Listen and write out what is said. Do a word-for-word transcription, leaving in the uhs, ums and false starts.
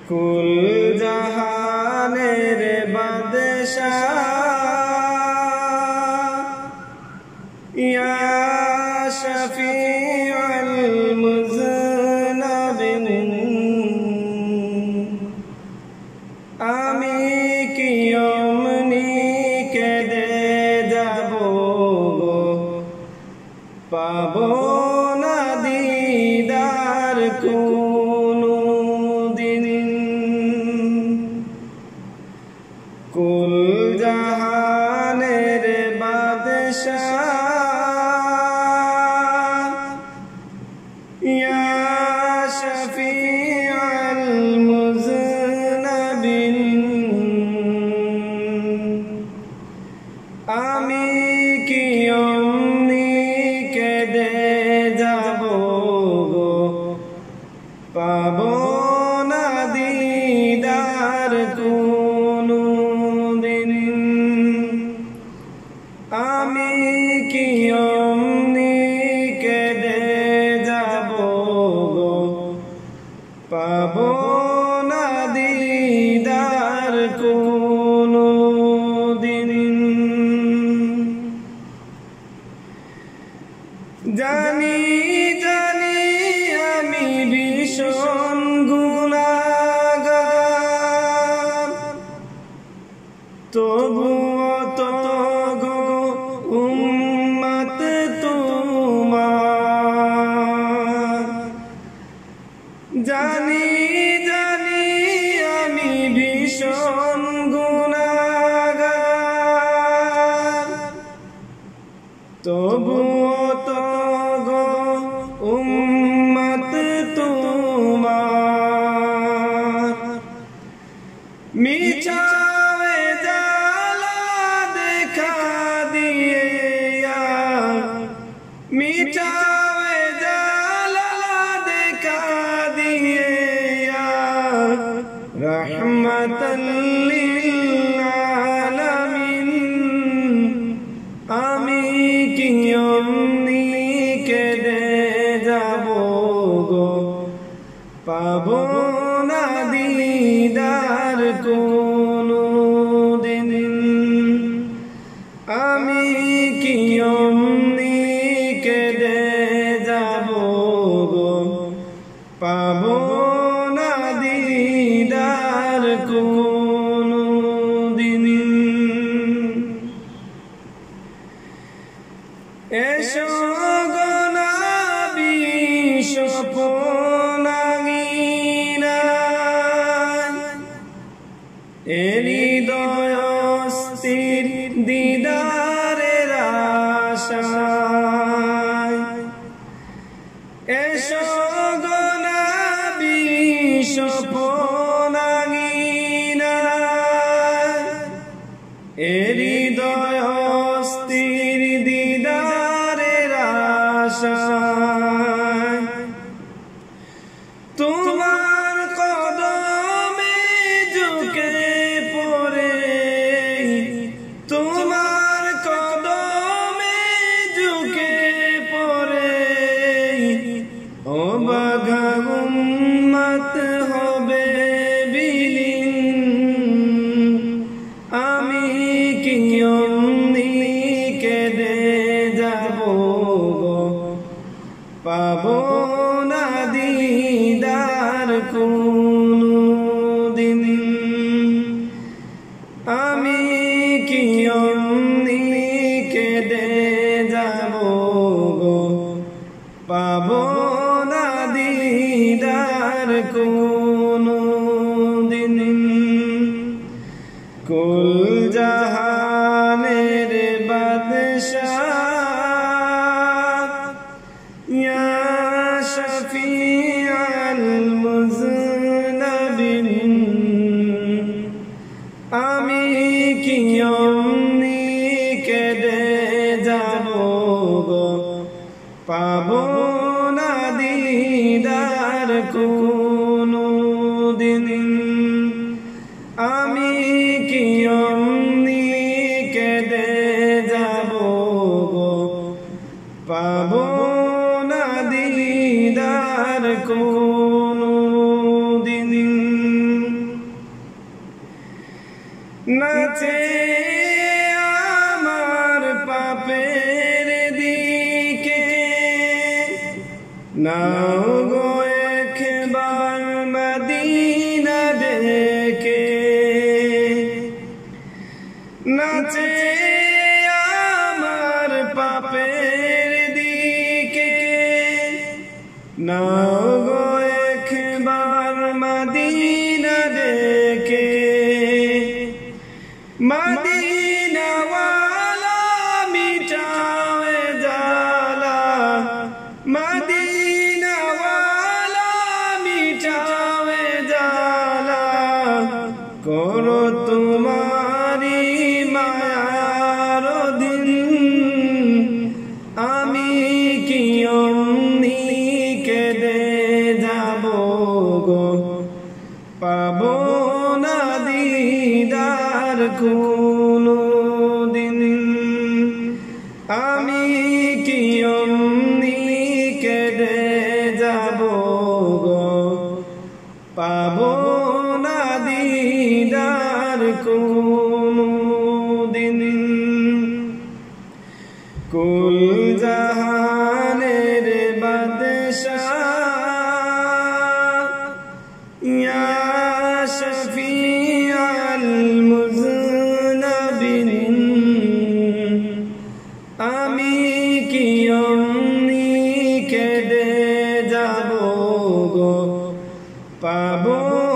কুল জাহানের বাদশাহ ইয়া শফিউল মুযনিবিন আমি কি অমনি কেঁদে যাব পাবো না দিদার কোনো দিন কুল জাহানের বাদশাহ ইয়া শফিউল মুযনিবিন আমি কি অমনি কেঁদে যাব পাবো না দিদার কোনো দিন আমি কি অমনি কেঁদে যাব পাবো না দিদার কোনো দিন জানি জানি আমি ভীষণ গুনাহগার তবুও তো গো উম্মত তোমার জানি জানি আমি ভীষণ গুনাহগার তবুও তো গো উম্মত তোমার মিছায়ে জালা দেখা দিয়ে মিছায়ে জালা দেখা দিয়ে রহমাতাল লিল আলামিন আমি কি অমনি কেঁদে যাব গো পাবো না দিদার কোনো দিন আমি কি অমনি কেঁদে যাব গো পাবো না দিদার কোনো দিন এসো গো নবী স্বপ্নাঙ্গিনায় এ হৃদয় অস্থির দিদারের আশায় এসো গো নবী স্বপ্নাঙ্গিনায় এ হৃদয় অস্থির দিদারের আশায় তোমার কদমে ঝুঁকে পড়ে তোমার কদমে ঝুঁকে পড়ে ও বাঘা উম্মত হবে বিলীন আমি কি অমনি কেঁদে যাব পাবো না দিদার কোনো দিন আমি কি অমনি কেঁদে যাব পাবো না দিদার কোনো দিন কুল জাহানের বাদশাহ ইয়া শফিউল মুযনিবিন আমি কি অমনি কেঁদে যাব পাবো না দিদার কোনো নাচে আমার পাপের দিকে নাও গো একবার মদিনা ডেকে নাচে আমার পাপের দিকে নাও গো একবার মদিনা ডেকে মদিনা ওয়ালা মিটাওয়ে জালা মদিনা ওয়ালা মিটাওয়ে জালা করো তোমারি মায়ার দিন আমি কি অমনি কেঁদে যাব গো পাবো না দিদার কোনো দিন আমি কি অমনি কেঁদে যাব গো পাবো না দিদার কোনো দিন কুল জাহানের বাদশাহ ইয়া শফিআল মুযনবিন আমি কি অমনি কেঁদে যাব গো পাবো